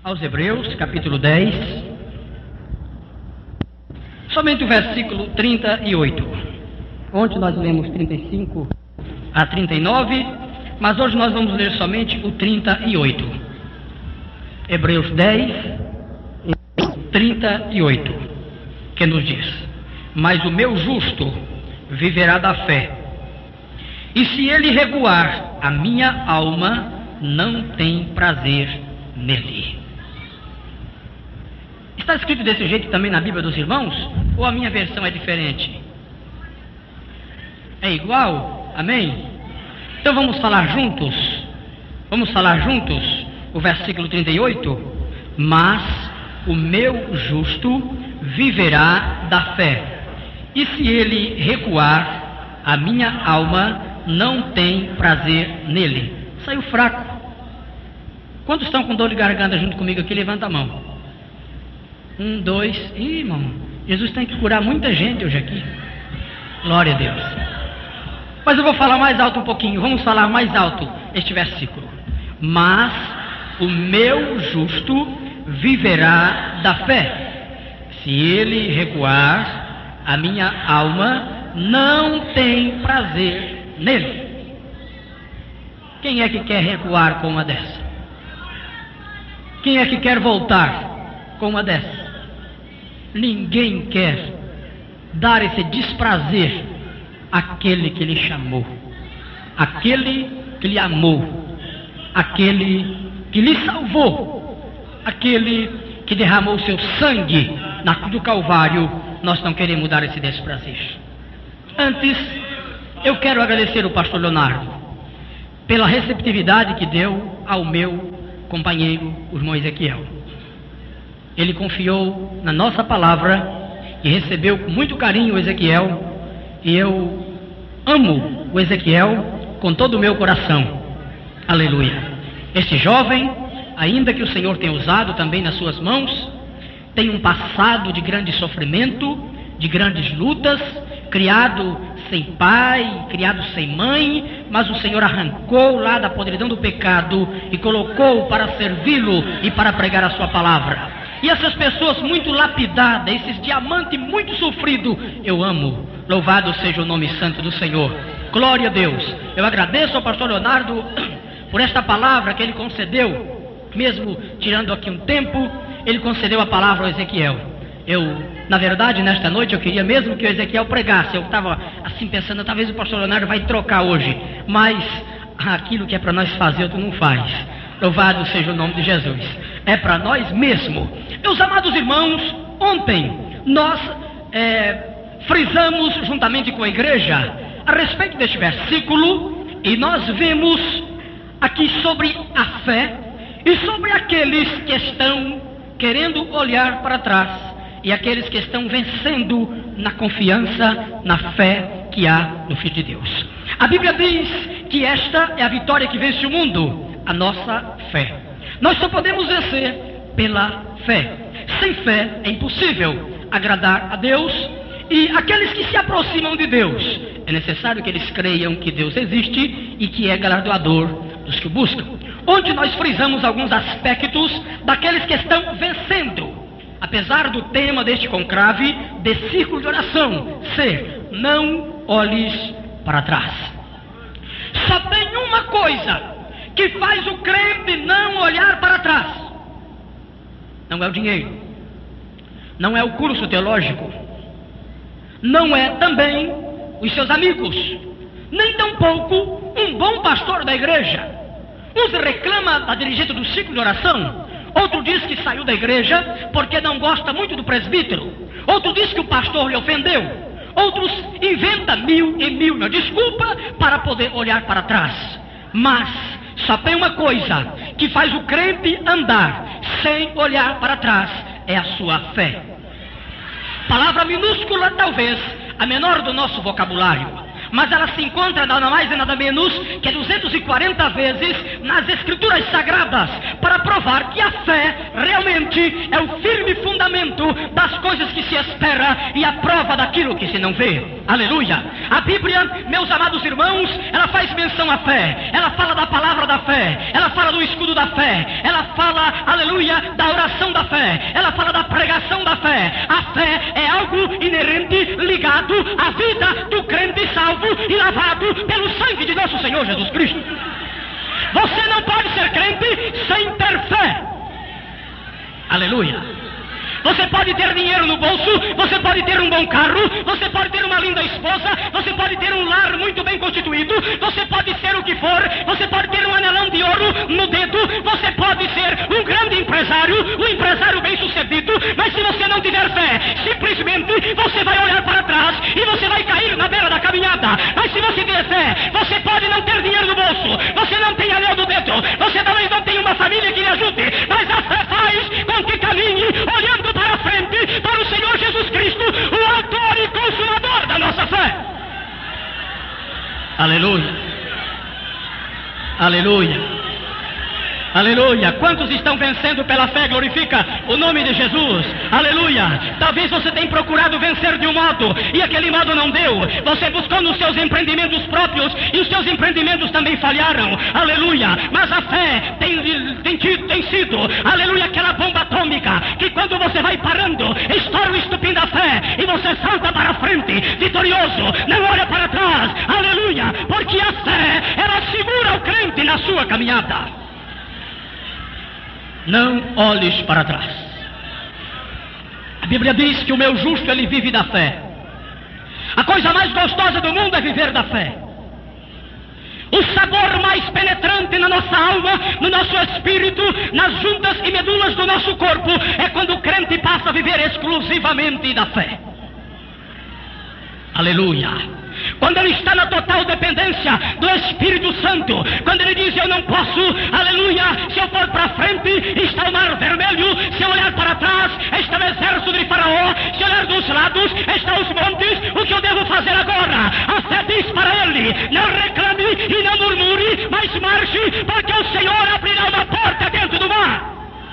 aos Hebreus, capítulo 10, somente o versículo 38. Ontem nós lemos 35 a 39, mas hoje nós vamos ler somente o 38. Hebreus 10, 38, que nos diz: mas o meu justo viverá da fé, e se ele recuar, a minha alma não tem prazer nele. Está escrito desse jeito também na Bíblia dos irmãos? Ou a minha versão é diferente? É igual? Amém? Então vamos falar juntos? Vamos falar juntos o versículo 38? Mas o meu justo viverá da fé, e se ele recuar, a minha alma não tem prazer nele. Saiu fraco. Quantos estão com dor de garganta junto comigo aqui? Levanta a mão. 1, 2, ih, irmão, Jesus tem que curar muita gente hoje aqui. Glória a Deus. Mas eu vou falar mais alto um pouquinho. Vamos falar mais alto este versículo. Mas o meu justo viverá da fé, se ele recuar, a minha alma não tem prazer nele. Quem é que quer recuar com uma dessa? Quem é que quer voltar com uma dessa? Ninguém quer dar esse desprazer àquele que lhe chamou, àquele que lhe amou, àquele que lhe salvou, aquele que derramou seu sangue na cruz do Calvário. Nós não queremos dar esse desprazer. Antes, eu quero agradecer o pastor Leonardo pela receptividade que deu ao meu companheiro, o irmão Ezequiel. Ele confiou na nossa palavra e recebeu com muito carinho o Ezequiel, e eu amo o Ezequiel com todo o meu coração. Aleluia. Este jovem, ainda que o Senhor tenha usado também nas suas mãos, tem um passado de grande sofrimento, de grandes lutas, criado sem pai, criado sem mãe, mas o Senhor arrancou lá da podridão do pecado e colocou para servi-lo e para pregar a sua palavra. E essas pessoas muito lapidadas, esses diamantes muito sofridos, eu amo. Louvado seja o nome santo do Senhor. Glória a Deus. Eu agradeço ao pastor Leonardo por esta palavra que ele concedeu, mesmo tirando aqui um tempo, ele concedeu a palavra ao Ezequiel. Na verdade, nesta noite eu queria mesmo que o Ezequiel pregasse. Eu estava assim pensando, talvez o pastor Leonardo vai trocar hoje, mas aquilo que é para nós fazer, outro não faz. Louvado seja o nome de Jesus. É para nós mesmo. Meus amados irmãos, ontem nós frisamos juntamente com a igreja a respeito deste versículo, e nós vemos aqui sobre a fé e sobre aqueles que estão querendo olhar para trás e aqueles que estão vencendo na confiança, na fé que há no Filho de Deus. A Bíblia diz que esta é a vitória que vence o mundo, a nossa fé. Nós só podemos vencer pela fé. Sem fé é impossível agradar a Deus, e aqueles que se aproximam de Deus, é necessário que eles creiam que Deus existe e que é galardoador dos que o buscam. Ontem nós frisamos alguns aspectos daqueles que estão vencendo, apesar do tema deste conclave, de círculo de oração, ser: não olhes para trás. Só tem uma coisa que faz o crente não olhar para trás. Não é o dinheiro, não é o curso teológico, não é também os seus amigos, nem tampouco um bom pastor da igreja. Uns reclama da dirigente do ciclo de oração, outro diz que saiu da igreja porque não gosta muito do presbítero, outro diz que o pastor lhe ofendeu, outros inventam mil e mil desculpa para poder olhar para trás. Mas só tem uma coisa que faz o crente andar sem olhar para trás, é a sua fé. Palavra minúscula, talvez a menor do nosso vocabulário, mas ela se encontra nada mais e nada menos que 240 vezes nas Escrituras Sagradas, para provar que a fé realmente crente é o firme fundamento das coisas que se espera e a prova daquilo que se não vê. Aleluia! A Bíblia, meus amados irmãos, ela faz menção à fé, ela fala da palavra da fé, ela fala do escudo da fé, ela fala, aleluia, da oração da fé, ela fala da pregação da fé. A fé é algo inerente, ligado à vida do crente salvo e lavado pelo sangue de nosso Senhor Jesus Cristo. Você não pode ser crente sem ter fé. Aleluia! Você pode ter dinheiro no bolso, você pode ter um bom carro, você pode ter uma linda esposa, você pode ter um lar muito bem constituído, você pode ser o que for, você pode ter um anelão de ouro no dedo, você pode ser um grande empresário, um empresário bem sucedido, mas se você não tiver fé, simplesmente você vai olhar para trás e você vai cair na beira da caminhada. Mas se você tiver fé, você pode não ter dinheiro no bolso, você não tem anel no dedo, você talvez não tenha uma família que lhe ajude, mas a fé faz com que caminhe olhando para frente, para o Senhor Jesus Cristo, o autor e consumador da nossa fé. Aleluia! Aleluia! Aleluia! Quantos estão vencendo pela fé? Glorifica o nome de Jesus. Aleluia! Talvez você tenha procurado vencer de um modo e aquele modo não deu. Você buscou nos seus empreendimentos próprios e os seus empreendimentos também falharam. Aleluia! Mas a fé tem sido, aleluia, aquela bomba atômica que quando você vai parando, estoura o estupim da fé e você salta para frente, vitorioso, não olha para trás. Aleluia! Porque a fé, ela segura o crente na sua caminhada. Não olhes para trás. A Bíblia diz que o meu justo, ele vive da fé. A coisa mais gostosa do mundo é viver da fé. O sabor mais penetrante na nossa alma, no nosso espírito, nas juntas e medulas do nosso corpo, é quando o crente passa a viver exclusivamente da fé. Aleluia! Quando ele está na total dependência do Espírito Santo, quando ele diz: eu não posso, aleluia, se eu for para frente, está o mar vermelho, se eu olhar para trás, está o exército de Faraó, se olhar dos lados, está os montes, o que eu devo fazer agora? A fé diz para ele: não reclame e não murmure, mas marche, porque o Senhor abrirá uma porta dentro do mar.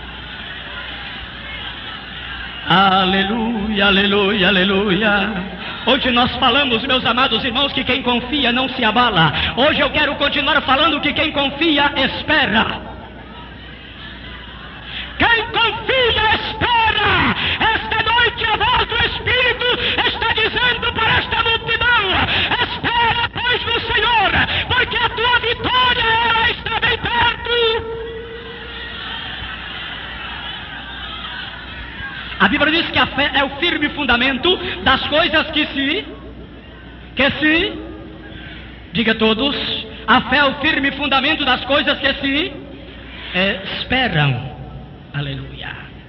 Aleluia, aleluia, aleluia. Hoje nós falamos, meus amados irmãos, que quem confia não se abala. Hoje eu quero continuar falando que quem confia espera. Quem confia espera. Esta noite a voz do Espírito está dizendo para esta multidão: espera, pois, no Senhor, porque a tua vitória, ela está bem perto. A Bíblia diz que a fé é o firme fundamento das coisas que se, diga todos, a fé é o firme fundamento das coisas que se esperam. Aleluia.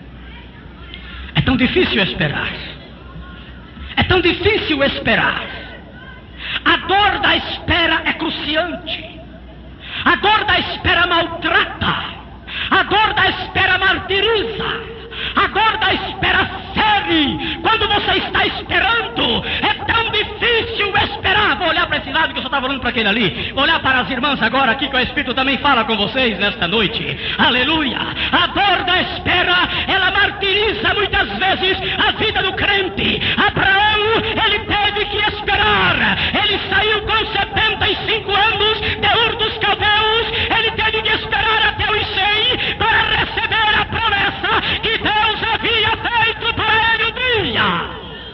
É tão difícil esperar. É tão difícil esperar. A dor da espera é cruciante. A dor da espera maltrata. A dor da espera martiriza. A dor da espera fere. Quando você está esperando, é tão difícil esperar. Vou olhar para esse lado que eu só estava olhando para aquele ali. Vou olhar para as irmãs agora aqui, que o Espírito também fala com vocês nesta noite. Aleluia. A dor da espera, ela martiriza muitas vezes a vida do crente. Abraão, ele teve que esperar. Ele saiu com 75 anos de Ur dos Caldeus. Ele teve que esperar até os 100 para receber a promessa que Deus havia feito para ele um dia.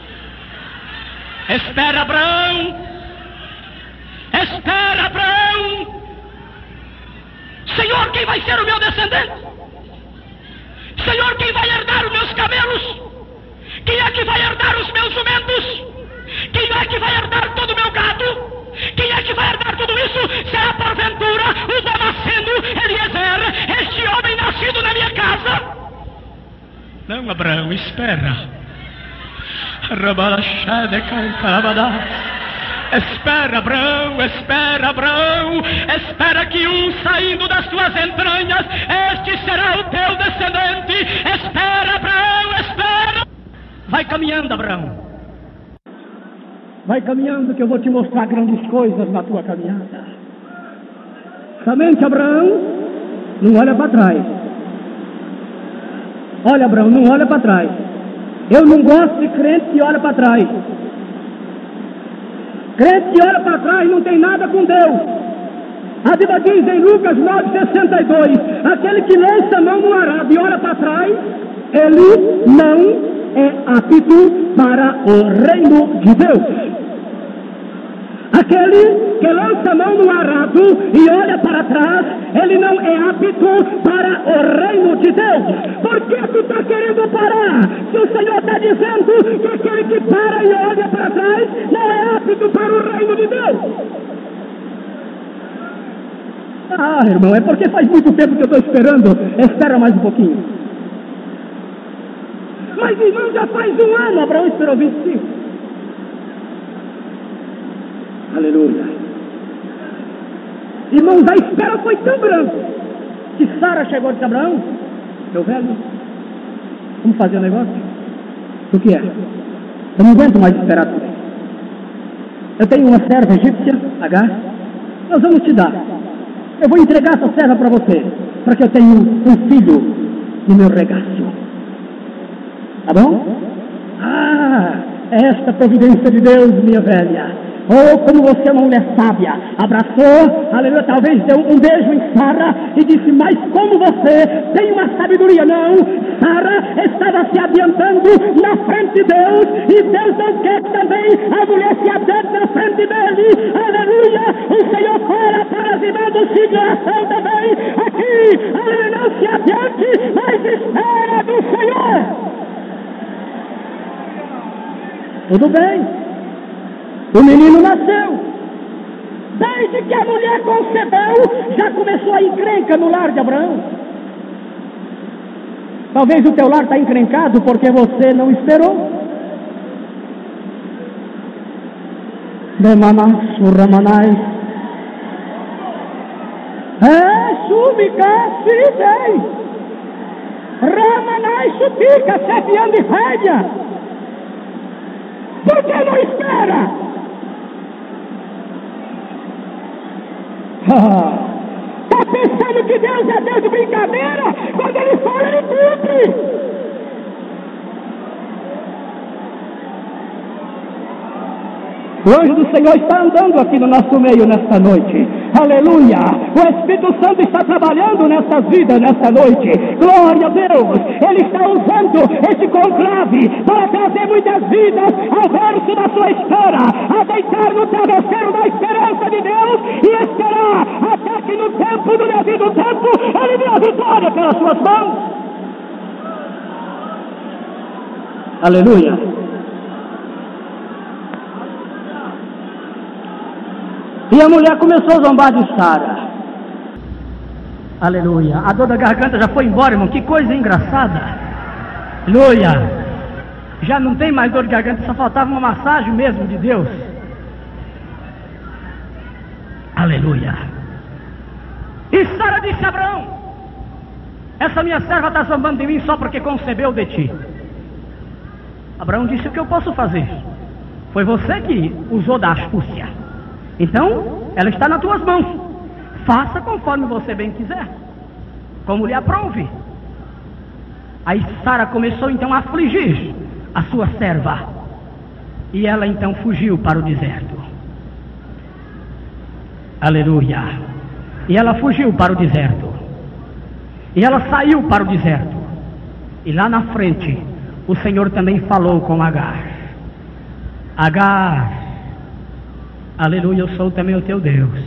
Espera, Abraão. Espera, Abraão. Senhor, quem vai ser o meu descendente? Senhor, quem vai herdar os meus camelos? Quem é que vai herdar os meus jumentos? Quem é que vai herdar todo o meu gado? Quem é que vai herdar tudo isso? Será porventura o Damasceno Eliezer, este homem nascido na minha casa? Não, Abraão, espera. Espera, Abraão, espera, Abraão. Espera que saindo das tuas entranhas, este será o teu descendente. Espera, Abraão, espera. Vai caminhando, Abraão. Vai caminhando que eu vou te mostrar grandes coisas na tua caminhada. Somente, Abraão, não olha para trás. Olha, Abraão, não olha para trás. Eu não gosto de crente que olha para trás. Crente que olha para trás não tem nada com Deus. A Bíblia diz em Lucas 9,62: aquele que lança a mão no arado e olha para trás, ele não é apto para o reino de Deus. Aquele que lança a mão no arado e olha para trás, ele não é apto para o reino de Deus. Por que tu está querendo parar? Se o Senhor está dizendo que aquele que para e olha para trás não é apto para o reino de Deus. Ah, irmão, é porque faz muito tempo que eu estou esperando. Espera mais um pouquinho. Mas, irmão, já faz um ano. Abraão esperou 25. Aleluia. Irmãos, a espera foi tão grande que Sara chegou e disse: Abraão, meu velho, vamos fazer o negócio? O que é? Eu não aguento mais esperar também. Eu tenho uma serva egípcia, Agar. Nós vamos te dar. Eu vou entregar essa serva para você, porque eu tenho um filho no meu regaço. Tá bom? Ah, esta providência de Deus, minha velha. Oh, como você é uma mulher sábia. Abraçou, aleluia, talvez deu um beijo em Sara e disse: mas como você tem uma sabedoria. Não, Sara estava se adiantando na frente de Deus, e Deus não quer que também a mulher se adiante na frente dele. Aleluia, o Senhor fala para as irmãs do situação também aqui. Aleluia, não se adiante, mas espera do Senhor. Tudo bem. O menino nasceu. Desde que a mulher concebeu, já começou a encrenca no lar de Abraão. Talvez o teu lar está encrencado porque você não esperou. Demanaço, ramanai. Súbica, se bem. Ramanai, subica, sepiando e rédea. Por que não espera? Está pensando que Deus é Deus de brincadeira? Quando Ele fala, Ele cumpre. O anjo do Senhor está andando aqui no nosso meio nesta noite. Aleluia! O Espírito Santo está trabalhando nessas vidas nesta noite. Glória a Deus! Ele está usando esse conclave para trazer muitas vidas ao verso da sua espera, a deitar no travesseiro da esperança de Deus e esperar até que no tempo do devido tempo Ele dê a vitória pelas suas mãos. Aleluia! E a mulher começou a zombar de Sara. Aleluia. A dor da garganta já foi embora, irmão. Que coisa engraçada. Aleluia. Já não tem mais dor de garganta, só faltava uma massagem mesmo de Deus. Aleluia. E Sara disse a Abraão: essa minha serva está zombando de mim só porque concebeu de ti. Abraão disse: o que eu posso fazer? Foi você que usou da astúcia. Então, ela está nas tuas mãos. Faça conforme você bem quiser, como lhe aprouve. Aí Sara começou então a afligir a sua serva, e ela então fugiu para o deserto. Aleluia. E ela fugiu para o deserto. E ela saiu para o deserto. E lá na frente, o Senhor também falou com Agar. Agar, aleluia, eu sou também o teu Deus.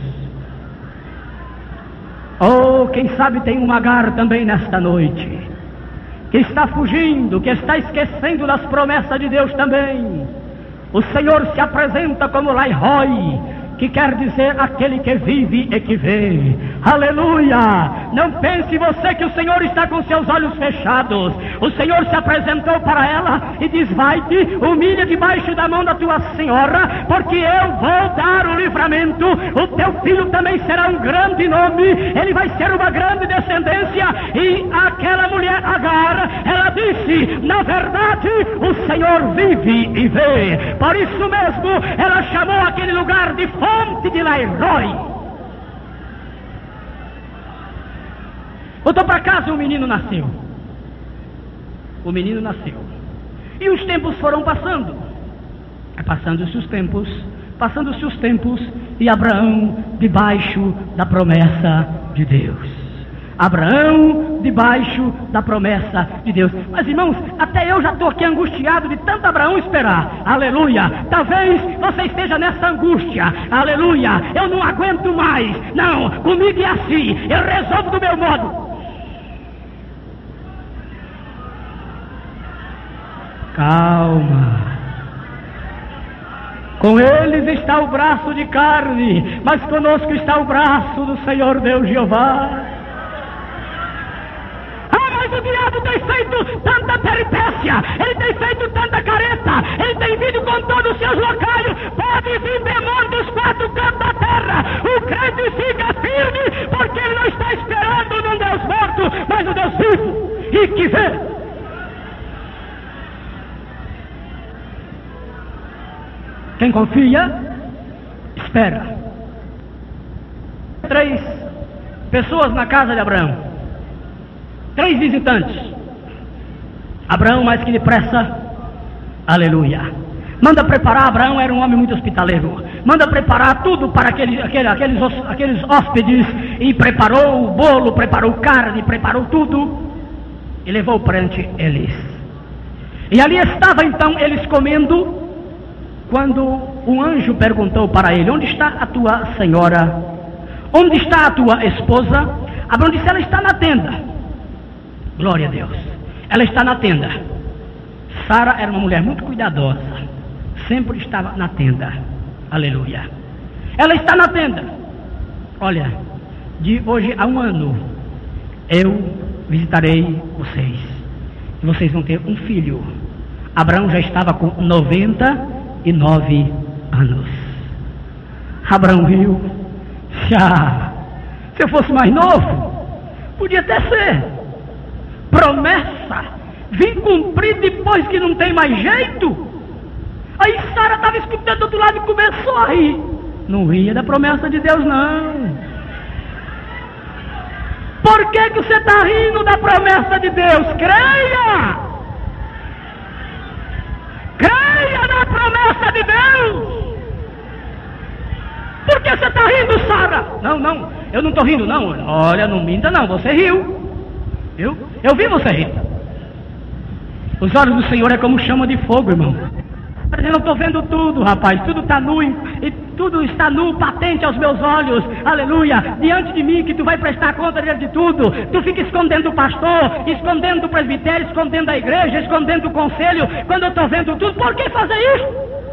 Oh, quem sabe tem um Agar também nesta noite, que está fugindo, que está esquecendo das promessas de Deus também. O Senhor se apresenta como Lai-Roi, que quer dizer aquele que vive e que vê. Aleluia! Não pense você que o Senhor está com seus olhos fechados. O Senhor se apresentou para ela e diz: vai-te, humilha debaixo da mão da tua senhora, porque eu vou dar o livramento. O teu filho também será um grande nome, ele vai ser uma grande descendência. E aquela mulher Agar, ela disse: na verdade o Senhor vive e vê. Por isso mesmo ela chamou aquele lugar de fonte de Lai-Roi. Voltou para casa e o menino nasceu. o menino nasceu. E os tempos foram passando. Passando-se os tempos, e Abraão debaixo da promessa de Deus. Abraão debaixo da promessa de Deus. Mas irmãos, até eu já estou aqui angustiado de tanto Abraão esperar. Aleluia. Talvez você esteja nessa angústia. Aleluia. Eu não aguento mais. Não, comigo é assim. Eu resolvo do meu modo. Calma. Com eles está o braço de carne, mas conosco está o braço do Senhor Deus Jeová. Mas o diabo tem feito tanta peripécia, ele tem feito tanta careta, ele tem vindo com todos os seus locais. Pode vir demônio dos quatro cantos da terra, o crente fica firme, porque ele não está esperando num Deus morto, mas um Deus vivo e que vê. Quem confia, espera. 3 pessoas na casa de Abraão, 3 visitantes. Abraão, mais que depressa, aleluia, manda preparar. Abraão era um homem muito hospitaleiro. Manda preparar tudo para aqueles hóspedes. E preparou o bolo, preparou carne, preparou tudo. E levou perante eles. E ali estava então eles comendo, quando um anjo perguntou para ele: onde está a tua senhora? Onde está a tua esposa? Abraão disse: ela está na tenda. Glória a Deus. Ela está na tenda. Sara era uma mulher muito cuidadosa. Sempre estava na tenda. Aleluia. Ela está na tenda. Olha, de hoje a 1 ano, eu visitarei vocês. E vocês vão ter um filho. Abraão já estava com 99 anos. Abraão viu. Se eu fosse mais novo, podia até ser. Promessa vim cumprir depois que não tem mais jeito. Aí Sara estava escutando do outro lado e começou a rir. Não ria da promessa de Deus, não. Por que você está rindo da promessa de Deus? Creia! Creia na promessa de Deus. Por que você está rindo, Sara? Não, eu não estou rindo, não. Olha, não minta, não. Você riu. Eu vi você rir. Os olhos do Senhor é como chama de fogo, irmão. Mas eu não estou vendo tudo, rapaz. Tudo está nu, e tudo está nu, patente aos meus olhos. Aleluia. Diante de mim, que tu vai prestar conta de tudo. Tu fica escondendo o pastor, escondendo o presbitério, escondendo a igreja, escondendo o conselho. Quando eu estou vendo tudo, por que fazer isso?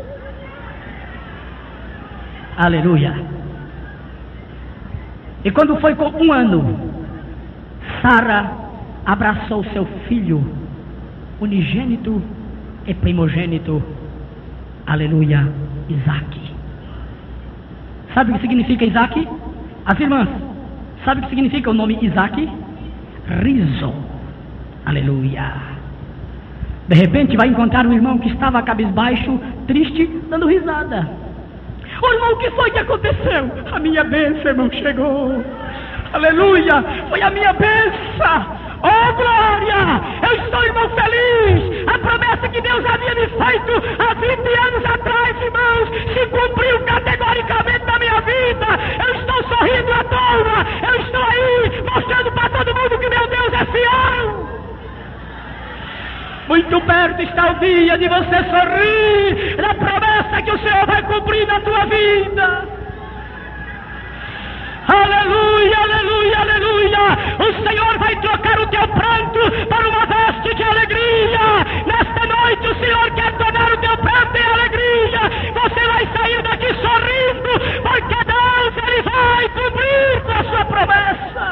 Aleluia. E quando foi com 1 ano, Sara abraçou seu filho unigênito e primogênito, aleluia, Isaque. Sabe o que significa Isaque? As irmãs, sabe o que significa o nome Isaque? Riso, aleluia. De repente vai encontrar um irmão que estava cabisbaixo, triste, dando risada. Ô irmão, o que foi que aconteceu? A minha bênção, irmão, chegou. Aleluia, foi a minha bênção. Oh glória, eu estou, irmão, feliz. A promessa que Deus havia me feito há 20 anos atrás, irmãos, se cumpriu categoricamente na minha vida. Eu estou sorrindo à toa. Eu estou aí mostrando para todo mundo que meu Deus é fiel. Muito perto está o dia de você sorrir na promessa que o Senhor vai cumprir na tua vida. Aleluia, aleluia, aleluia. O Senhor vai trocar o teu pranto para uma veste de alegria. Nesta noite o Senhor quer tornar o teu pranto em alegria. Você vai sair daqui sorrindo, porque Deus, Ele vai cumprir a sua promessa.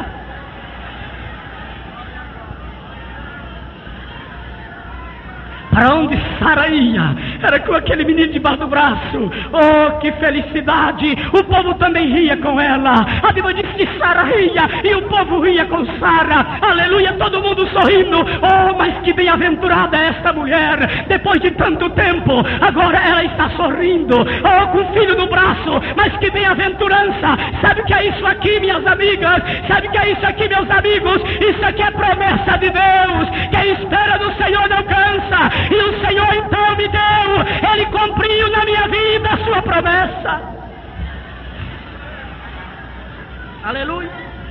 Para onde Sara ia? Era com aquele menino debaixo do braço. Oh, que felicidade! O povo também ria com ela. A Bíblia diz que Sara ria e o povo ria com Sara. Aleluia, todo mundo sorrindo. Oh, mas que bem-aventurada é esta mulher. Depois de tanto tempo, agora ela está sorrindo. Oh, com o filho no braço. Mas que bem-aventurança. Sabe o que é isso aqui, minhas amigas? Sabe o que é isso aqui, meus amigos? Isso aqui é promessa de Deus. Quem espera no Senhor não benção. Aleluia.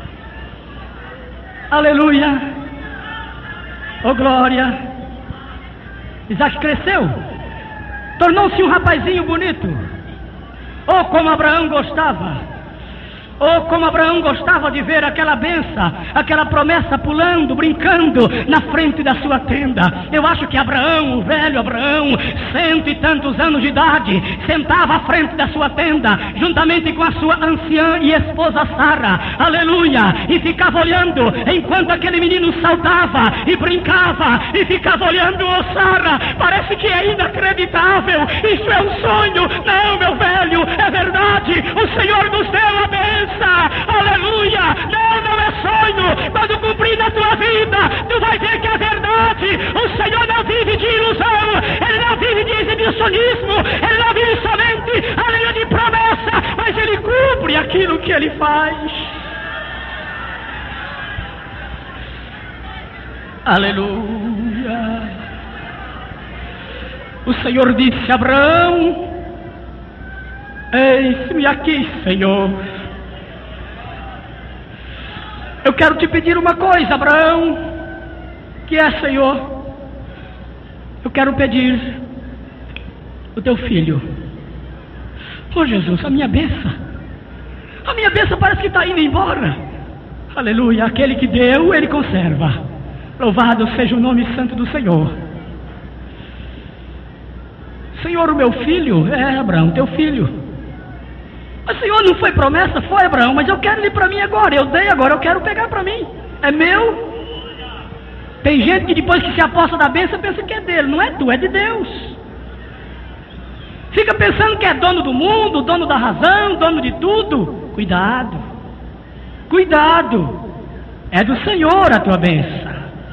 Aleluia. Oh glória. Isaac cresceu, tornou-se um rapazinho bonito. Oh, como Abraão gostava! Oh, como Abraão gostava de ver aquela benção, aquela promessa pulando, brincando na frente da sua tenda. Eu acho que Abraão, o velho Abraão, 100 e tantos anos de idade, sentava à frente da sua tenda, juntamente com a sua anciã e esposa Sara, aleluia, e ficava olhando, enquanto aquele menino saltava e brincava, e ficava olhando. Oh Sara, parece que é inacreditável, isso é um sonho. Não, meu velho, é verdade, o Senhor nos deu a bênção. Aleluia, não é sonho. Quando cumprir na tua vida, tu vai ver que é verdade. O Senhor não vive de ilusão, Ele não vive de exibicionismo, Ele não vive somente, aleluia, de promessa, mas Ele cumpre aquilo que Ele faz. Aleluia. O Senhor disse a Abraão: eis-me aqui, Senhor. Eu quero te pedir uma coisa, Abraão, que é, Senhor, eu quero pedir o teu filho. Oh Jesus, a minha bênção parece que está indo embora. Aleluia, aquele que deu, Ele conserva. Louvado seja o nome santo do Senhor. Senhor, o meu filho, Abraão, teu filho. Mas Senhor, não foi promessa? Foi, Abraão, mas eu quero ele para mim agora. Eu dei agora, eu quero pegar para mim. É meu. Tem gente que depois que se aposta da bênção pensa que é dele. Não é tu, é de Deus. Fica pensando que é dono do mundo, dono da razão, dono de tudo. Cuidado. Cuidado. É do Senhor a tua bênção.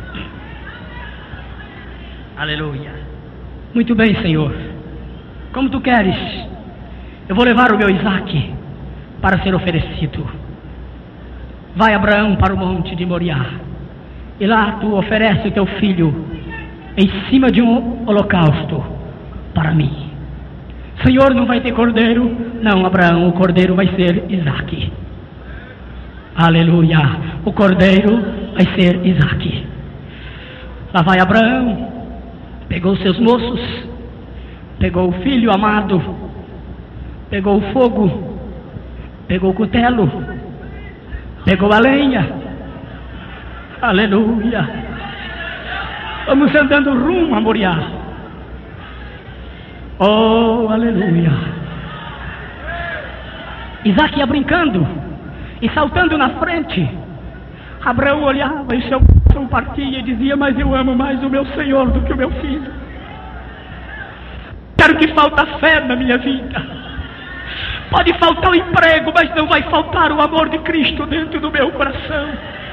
Aleluia. Muito bem, Senhor. Como tu queres. Eu vou levar o meu Isaac para ser oferecido. Vai, Abraão, para o monte de Moriá, e lá tu oferece o teu filho em cima de um holocausto para mim. Senhor, não vai ter cordeiro? Não, Abraão, o cordeiro vai ser Isaac. Aleluia, o cordeiro vai ser Isaac. Lá vai Abraão, pegou os seus moços, pegou o filho amado, pegou o fogo, pegou o cutelo, pegou a lenha. Aleluia. Vamos andando rumo a Moriá. Oh, aleluia. Isaac ia brincando e saltando na frente. Abraão olhava e seu coração partia e dizia: mas eu amo mais o meu Senhor do que o meu filho. Quero que falta fé na minha vida. Pode faltar o emprego, mas não vai faltar o amor de Cristo dentro do meu coração.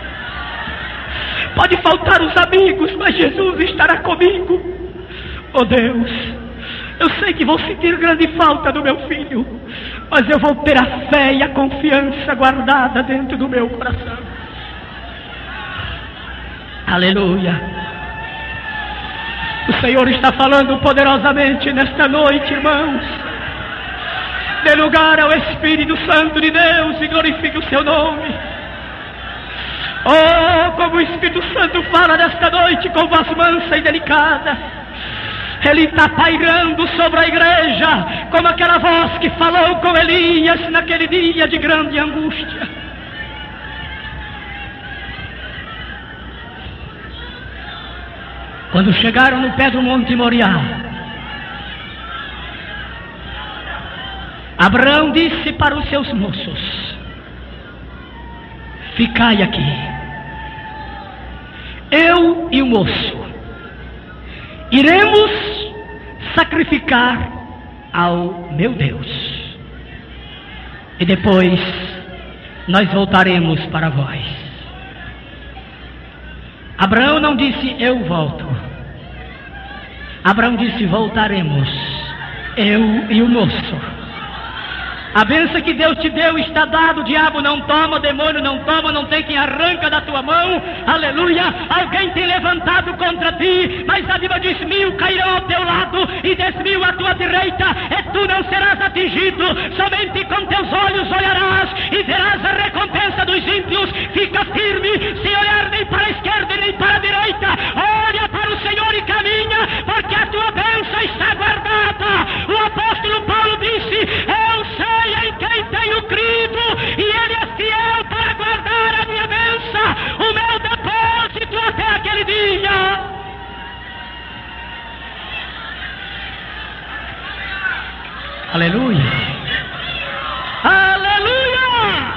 Pode faltar os amigos, mas Jesus estará comigo. Oh Deus, eu sei que vou sentir grande falta do meu filho, mas eu vou ter a fé e a confiança guardada dentro do meu coração. Aleluia. O Senhor está falando poderosamente nesta noite, irmãos. Dê lugar ao Espírito Santo de Deus e glorifique o seu nome. Oh, como o Espírito Santo fala nesta noite com voz mansa e delicada. Ele está pairando sobre a igreja, como aquela voz que falou com Elias naquele dia de grande angústia. Quando chegaram no pé do Monte Moriá, Abraão disse para os seus moços: ficai aqui, eu e o moço iremos sacrificar ao meu Deus, e depois nós voltaremos para vós. Abraão não disse eu volto. Abraão disse voltaremos, eu e o moço. A bênção que Deus te deu está dado, o diabo não toma, o demônio não toma, não tem quem arranca da tua mão, aleluia. Alguém tem levantado contra ti, mas a Bíblia diz: 1000 cairão ao teu lado e 10.000 à tua direita, e tu não serás atingido. Somente com teus olhos olharás e verás a recompensa dos ímpios. Fica firme, sem olhar nem para a esquerda nem para a direita, olha para o Senhor e caminha, porque a tua bênção está guardada. O apóstolo Paulo disse: eu sei em quem tenho crido, e Ele é fiel para guardar a minha bênção, o meu depósito até aquele dia. Aleluia, aleluia.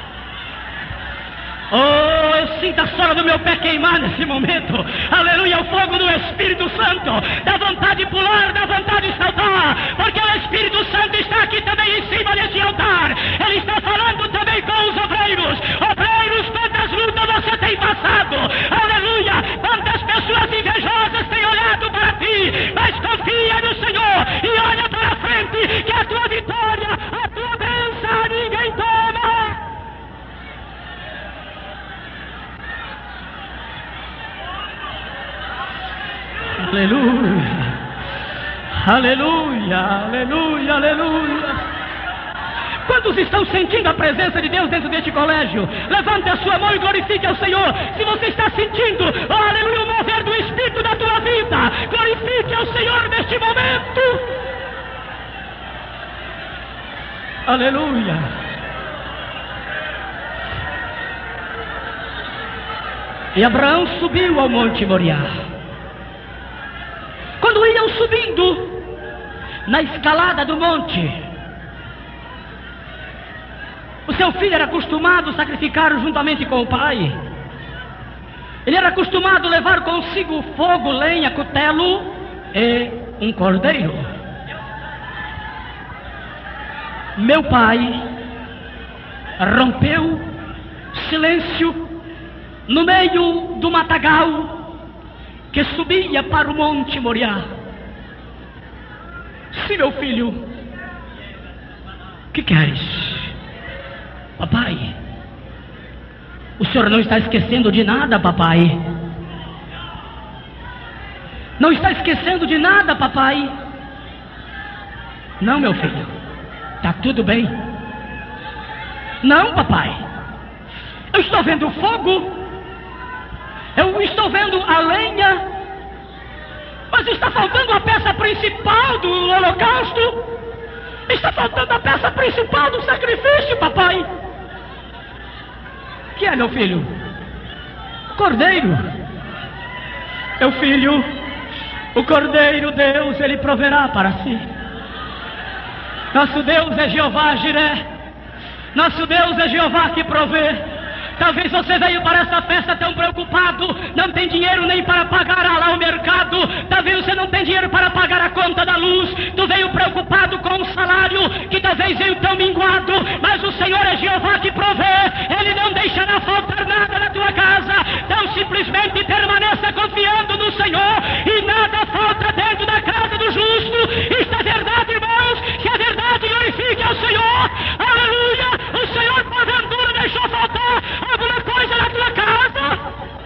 Oh, eu sinto a sola do meu pé queimar nesse momento, aleluia. O fogo do Espírito Santo, dá vontade de pular, dá vontade de saltar, porque o Espírito Santo está aqui também em cima desse altar. Ele está falando também com os obreiros. Obreiros, quantas lutas você tem passado, aleluia. Quantas pessoas invejosas têm olhado para ti, mas confia no Senhor e olha para frente, que a tua vitória, a tua bênção ninguém toma. Aleluia, aleluia, aleluia, aleluia. Quantos estão sentindo a presença de Deus dentro deste colégio? Levante a sua mão e glorifique ao Senhor. Se você está sentindo, oh, aleluia, o mover do Espírito da tua vida, glorifique ao Senhor neste momento. Aleluia. E Abraão subiu ao Monte Moriá. Quando iam subindo na escalada do monte, o seu filho era acostumado a sacrificar juntamente com o pai. Ele era acostumado a levar consigo fogo, lenha, cutelo e um cordeiro. Meu pai rompeu silêncio no meio do matagal que subia para o Monte Moriá. Sim, meu filho, que queres? Papai, o senhor não está esquecendo de nada, papai. Não está esquecendo de nada, papai. Não, meu filho, está tudo bem. Não, papai, eu estou vendo o fogo, eu estou vendo a lenha, mas está faltando a peça principal do holocausto. Está faltando a peça principal do sacrifício, papai. Que é, meu filho? Cordeiro. Meu filho, o Cordeiro, Deus, Ele proverá para si. Nosso Deus é Jeová Jiré. Nosso Deus é Jeová que provê. Talvez você veio para essa festa tão preocupado, não tem dinheiro nem para pagar lá o mercado. Talvez você não tem dinheiro para pagar a conta da luz. Tu veio preocupado com o salário, que talvez veio tão minguado. Mas o Senhor é Jeová que provê. Ele não deixará faltar nada na tua casa. Então simplesmente permaneça confiando no Senhor, e nada falta dentro da casa do justo. Isso é verdade, irmãos. Se é verdade, glorifique ao Senhor. Aleluia. O Senhor porventura deixou faltar alguma coisa na tua casa?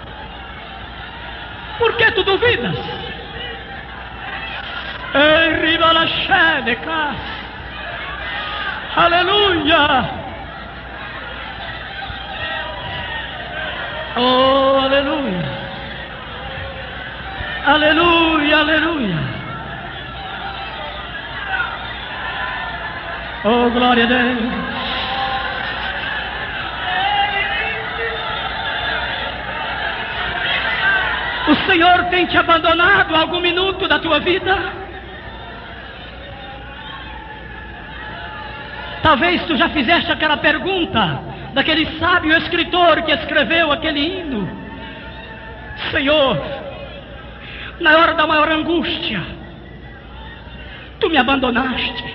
Por que tu duvidas? Aleluia. Oh, aleluia. Aleluia, aleluia. Oh, glória a Deus. O Senhor tem te abandonado algum minuto da tua vida? Talvez tu já fizeste aquela pergunta daquele sábio escritor que escreveu aquele hino: Senhor, na hora da maior angústia, tu me abandonaste,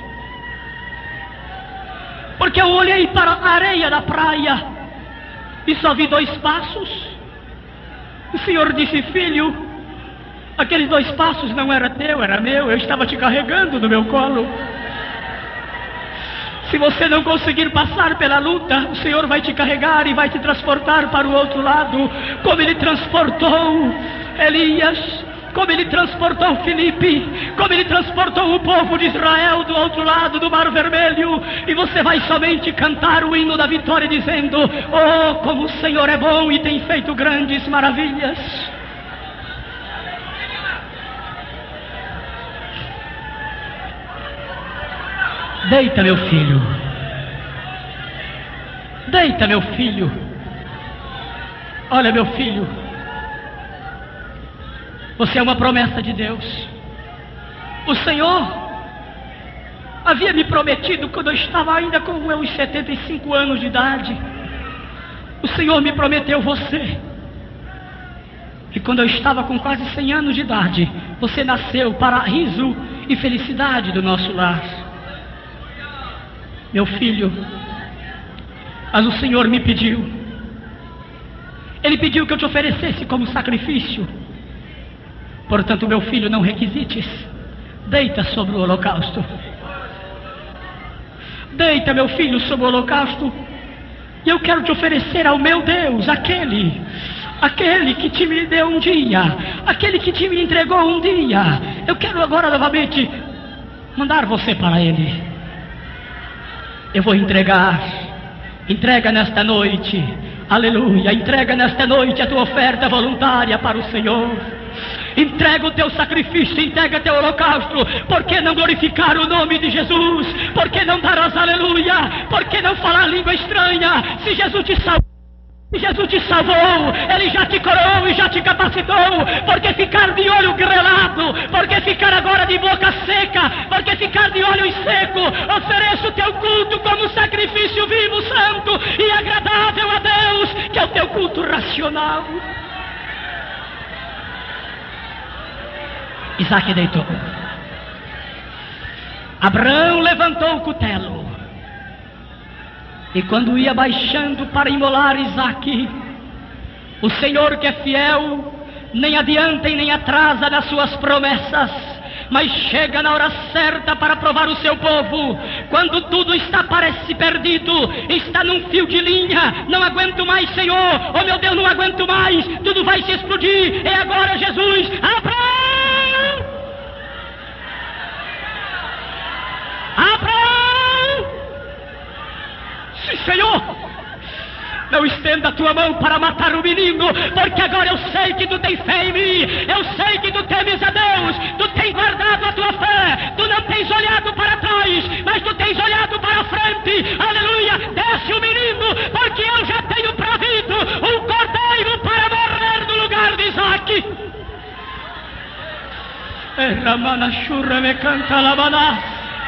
porque eu olhei para a areia da praia e só vi 2 passos. O Senhor disse: filho, aqueles 2 passos não era teu, era meu. Eu estava te carregando no meu colo. Se você não conseguir passar pela luta, o Senhor vai te carregar e vai te transportar para o outro lado, como Ele transportou Elias, como Ele transportou Filipe, como Ele transportou o povo de Israel do outro lado do Mar Vermelho. E você vai somente cantar o hino da vitória dizendo: oh, como o Senhor é bom e tem feito grandes maravilhas. Deita, meu filho. Deita, meu filho. Olha, meu filho, você é uma promessa de Deus. O Senhor havia me prometido quando eu estava ainda com meus 75 anos de idade. O Senhor me prometeu você. E quando eu estava com quase 100 anos de idade, você nasceu para riso e felicidade do nosso lar. Meu filho, mas o Senhor me pediu. Ele pediu que eu te oferecesse como sacrifício. Portanto, meu filho, não requisites. Deita sobre o holocausto. Deita, meu filho, sobre o holocausto. E eu quero te oferecer ao meu Deus, aquele que te me deu um dia, aquele que te me entregou um dia. Eu quero agora novamente mandar você para Ele. Eu vou entrega nesta noite, aleluia, entrega nesta noite a tua oferta voluntária para o Senhor. Entrega o teu sacrifício, entrega teu holocausto. Por que não glorificar o nome de Jesus? Por que não dar as aleluia? Por que não falar língua estranha? Se Jesus te salvou, Ele já te coroou e já te capacitou. Por que ficar de olho grelado? Por que ficar agora de boca seca? Por que ficar de olho seco? Ofereça o teu culto como sacrifício vivo, santo e agradável a Deus, que é o teu culto racional. Isaac deitou. Abraão levantou o cutelo. E quando ia baixando para imolar Isaac, o Senhor, que é fiel, nem adianta e nem atrasa nas suas promessas, mas chega na hora certa para provar o seu povo. Quando tudo parece perdido, está num fio de linha, não aguento mais, Senhor, oh meu Deus, não aguento mais, tudo vai se explodir, é agora, Jesus. Abraão! Sim, Senhor, não estenda a tua mão para matar o menino, porque agora eu sei que tu tens fé em mim, eu sei que tu temes a Deus, tu tens guardado a tua fé, tu não tens olhado para trás, mas tu tens olhado para a frente, aleluia. Desce o menino, porque eu já tenho provido um cordeiro para morrer no lugar de Isaac. Ramana churra me canta labanás.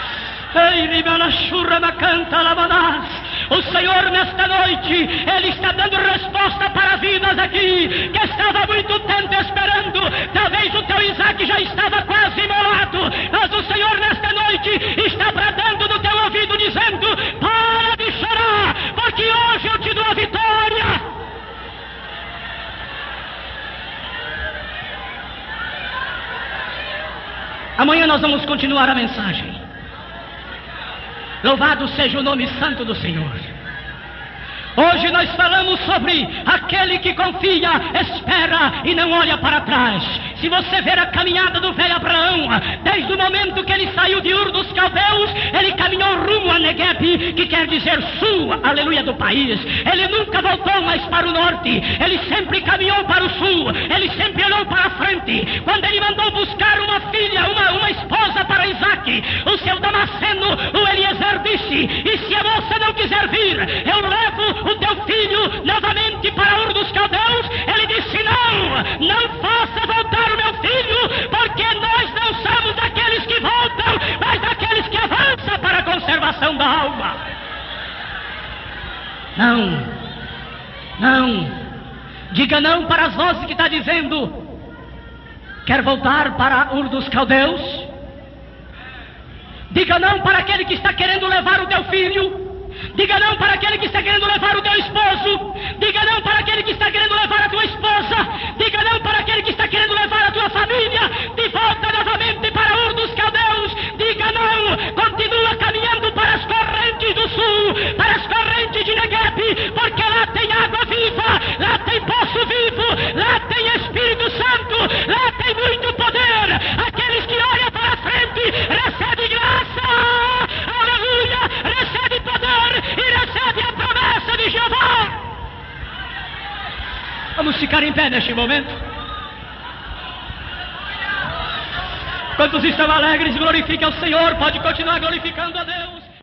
O Senhor nesta noite, Ele está dando resposta para vidas aqui que estava muito tempo esperando. Talvez o teu Isaac já estava quase imolado, mas o Senhor nesta noite está bradando no teu ouvido dizendo: para de chorar, porque hoje eu te dou a vitória. Amanhã nós vamos continuar a mensagem. Louvado seja o nome santo do Senhor. Hoje nós falamos sobre aquele que confia, espera e não olha para trás. Se você ver a caminhada do velho Abraão, desde o momento que ele saiu de Ur dos Caldeus, ele caminhou rumo a Negueb, que quer dizer sul, aleluia, do país. Ele nunca voltou mais para o norte, ele sempre caminhou para o sul, ele sempre olhou para a frente. Quando ele mandou buscar uma filha, uma esposa para Isaac, o seu Damasceno, o Eliezer, disse: e se a moça não quiser vir, eu levo o teu filho novamente para Ur dos Caldeus. Ele disse: não faça voltar o meu filho, porque nós não somos daqueles que voltam, mas daqueles que avançam para a conservação da alma. Não, diga não para as vozes que está dizendo: quer voltar para Ur dos Caldeus? Diga não para aquele que está querendo levar o teu filho. Diga não para aquele que está querendo levar o teu esposo. Diga não para aquele que está querendo levar a tua esposa. Diga não para aquele que está querendo levar a tua família de volta novamente para Ur dos Caldeus. Diga não, continua caminhando para as correntes do muito poder. Aqueles que olham para frente recebem graça. Aleluia! Recebe poder e recebe a promessa de Jeová. Vamos ficar em pé neste momento. Quantos estão alegres, glorifiquem ao Senhor. Pode continuar glorificando a Deus.